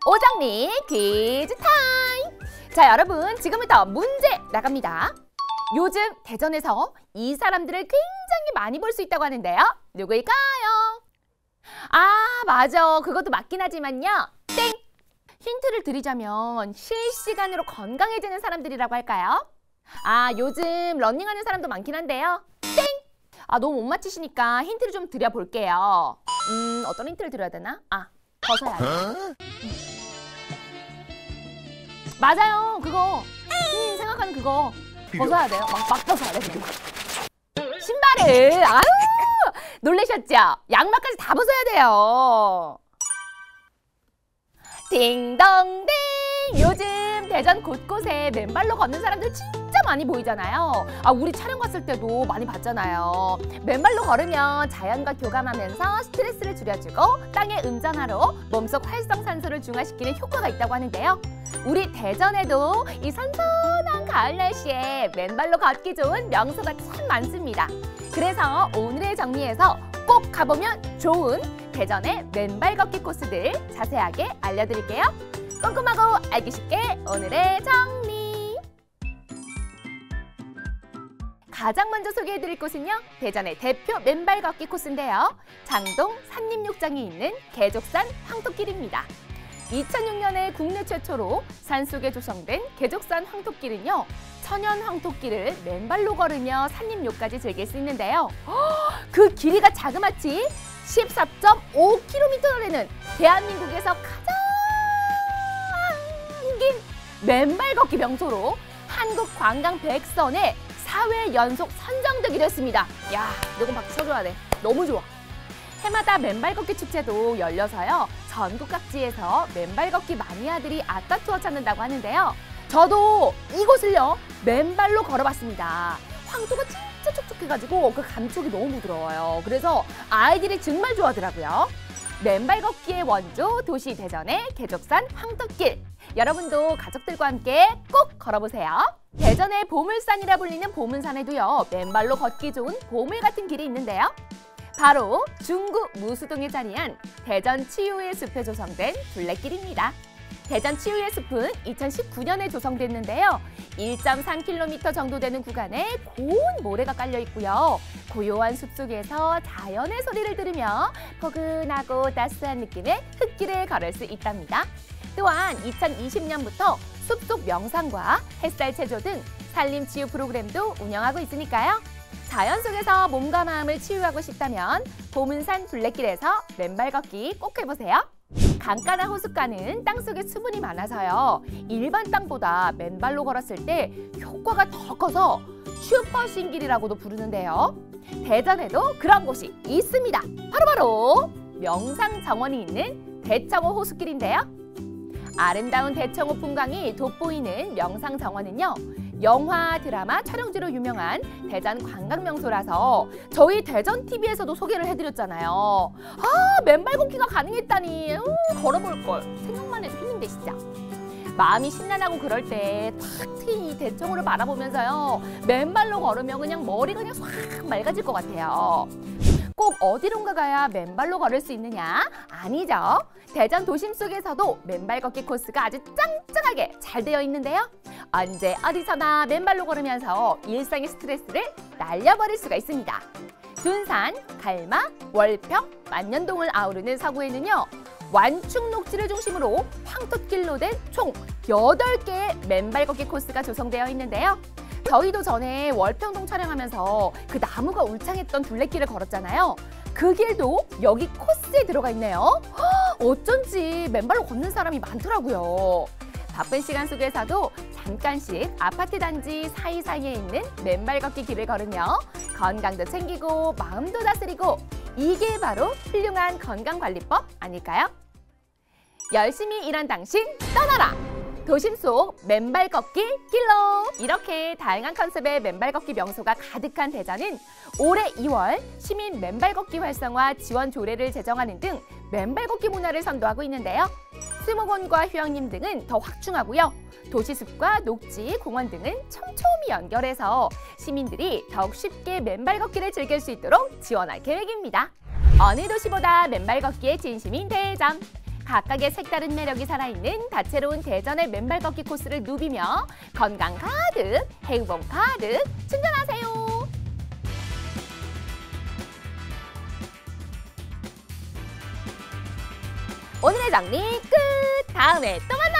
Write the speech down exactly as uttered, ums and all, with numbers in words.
오정리 퀴즈 타임! 자, 여러분, 지금부터 문제 나갑니다. 요즘 대전에서 이 사람들을 굉장히 많이 볼 수 있다고 하는데요. 누구일까요? 아, 맞아. 그것도 맞긴 하지만요. 땡! 힌트를 드리자면 실시간으로 건강해지는 사람들이라고 할까요? 아, 요즘 러닝하는 사람도 많긴 한데요. 땡! 아, 너무 못 맞히시니까 힌트를 좀 드려볼게요. 음, 어떤 힌트를 드려야 되나? 아, 벗어야 돼. 음. 맞아요, 그거. 음, 생각하는 그거. 벗어야 돼요. 막, 막 벗어야 돼, 그거. 신발을! 아유! 놀라셨죠? 양말까지 다 벗어야 돼요. 딩동댕! 요즘 대전 곳곳에 맨발로 걷는 사람들 진짜 많이 보이잖아요. 아, 우리 촬영 갔을 때도 많이 봤잖아요. 맨발로 걸으면 자연과 교감하면서 스트레스를 줄여주고 땅의 음전화로 몸속 활성산소를 중화시키는 효과가 있다고 하는데요. 우리 대전에도 이 선선한 가을 날씨에 맨발로 걷기 좋은 명소가 참 많습니다. 그래서 오늘의 정리에서 꼭 가보면 좋은 대전의 맨발 걷기 코스들 자세하게 알려드릴게요. 꼼꼼하고 알기 쉽게 오늘의 정리! 가장 먼저 소개해드릴 곳은요, 대전의 대표 맨발 걷기 코스인데요. 장동 산림욕장이 있는 개족산 황토길입니다. 이천육 년에 국내 최초로 산속에 조성된 개족산 황토길은요, 천연 황토길을 맨발로 걸으며 산림욕까지 즐길 수 있는데요. 그 길이가 자그마치 십사 점 오 킬로미터나 되는 대한민국에서 가장 긴 맨발 걷기 명소로 한국관광백선에 사 회 연속 선정되기도 했습니다. 야, 이건 박수 쳐줘야 돼. 너무 좋아. 해마다 맨발 걷기 축제도 열려서요, 전국 각지에서 맨발 걷기 마니아들이 아따투어 찾는다고 하는데요. 저도 이곳을요, 맨발로 걸어봤습니다. 황토가 진짜 촉촉해가지고 그 감촉이 너무 부드러워요. 그래서 아이들이 정말 좋아하더라고요. 맨발 걷기의 원조 도시 대전의 개족산 황토길. 여러분도 가족들과 함께 꼭 걸어보세요. 대전의 보물산이라 불리는 보문산에도요, 맨발로 걷기 좋은 보물 같은 길이 있는데요. 바로 중구 무수동에 자리한 대전 치유의 숲에 조성된 둘레길입니다. 대전 치유의 숲은 이천십구 년에 조성됐는데요. 일 점 삼 킬로미터 정도 되는 구간에 고운 모래가 깔려 있고요. 고요한 숲속에서 자연의 소리를 들으며 포근하고 따스한 느낌의 흙길을 걸을 수 있답니다. 또한 이천이십 년부터 숲속 명상과 햇살 체조 등 산림 치유 프로그램도 운영하고 있으니까요. 자연 속에서 몸과 마음을 치유하고 싶다면 보문산 둘레길에서 맨발 걷기 꼭 해보세요. 강가나 호숫가는 땅속에 수분이 많아서요, 일반 땅보다 맨발로 걸었을 때 효과가 더 커서 슈퍼신길이라고도 부르는데요. 대전에도 그런 곳이 있습니다. 바로바로 명상정원이 있는 대청호 호수길인데요. 아름다운 대청호 풍광이 돋보이는 명상정원은요, 영화, 드라마 촬영지로 유명한 대전 관광명소라서 저희 대전티비에서도 소개를 해드렸잖아요. 아, 맨발 걷기가 가능했다니. 음, 걸어볼걸. 생각만 해도 힐링돼, 진짜. 마음이 심란하고 그럴 때 탁 트인 이 대청호를 바라보면서요, 맨발로 걸으면 그냥 머리가 그냥 싹 맑아질 것 같아요. 꼭 어디론가 가야 맨발로 걸을 수 있느냐? 아니죠. 대전 도심 속에서도 맨발 걷기 코스가 아주 짱짱하게 잘 되어 있는데요. 언제 어디서나 맨발로 걸으면서 일상의 스트레스를 날려버릴 수가 있습니다. 둔산, 갈마, 월평, 만년동을 아우르는 서구에는요, 완충 녹지를 중심으로 황토길로 된 총 여덟 개의 맨발 걷기 코스가 조성되어 있는데요. 저희도 전에 월평동 촬영하면서 그 나무가 울창했던 둘레길을 걸었잖아요. 그 길도 여기 코스에 들어가 있네요. 허, 어쩐지 맨발로 걷는 사람이 많더라고요. 바쁜 시간 속에서도 잠깐씩 아파트 단지 사이사이에 있는 맨발 걷기 길을 걸으며 건강도 챙기고 마음도 다스리고, 이게 바로 훌륭한 건강관리법 아닐까요? 열심히 일한 당신 떠나라! 도심 속 맨발 걷기 길로! 이렇게 다양한 컨셉의 맨발 걷기 명소가 가득한 대전은 올해 이월 시민 맨발 걷기 활성화 지원 조례를 제정하는 등 맨발 걷기 문화를 선도하고 있는데요. 수목원과 휴양림 등은 더 확충하고요. 도시숲과 녹지, 공원 등은 촘촘히 연결해서 시민들이 더욱 쉽게 맨발 걷기를 즐길 수 있도록 지원할 계획입니다. 어느 도시보다 맨발 걷기에 진심인 대전! 각각의 색다른 매력이 살아있는 다채로운 대전의 맨발 걷기 코스를 누비며 건강 가득, 행복 가득 충전하세요. 오늘의 정리 끝! 다음에 또 만나요.